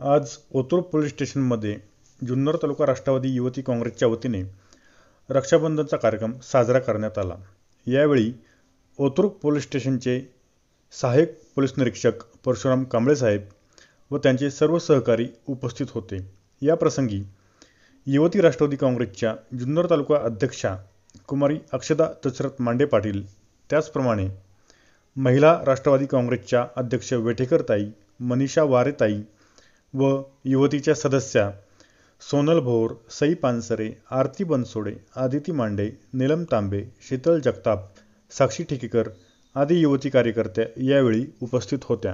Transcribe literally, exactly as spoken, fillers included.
आज ओतूर पोलीस स्टेशनमध्ये जुन्नर तालुका राष्ट्रवादी युवती काँग्रेसच्या वतीने रक्षाबंधनचा कार्यक्रम साजरा करण्यात आला। यावेळी ओतूर पोलीस स्टेशनचे सहाय्यक पोलीस निरीक्षक परशुराम कांबळे साहेब व त्यांचे सर्व सहकारी उपस्थित होते। या प्रसंगी युवती राष्ट्रवादी काँग्रेसच्या जुन्नर तालुका अध्यक्षा कुमारी अक्षदा दशरथ मांडे पाटील, त्याचप्रमाणे महिला राष्ट्रवादी काँग्रेसच्या अध्यक्ष वेठेकर ताई, मनीषा वारे ताई व युवतीच्या सदस्या सोनल भोर, सई पानसरे, आरती बनसोडे, आदिती मांडे, नीलम तांबे, शीतल जगताप, साक्षी ठेकेकर आदी युवती कार्यकर्त्या यावेळी उपस्थित होत्या।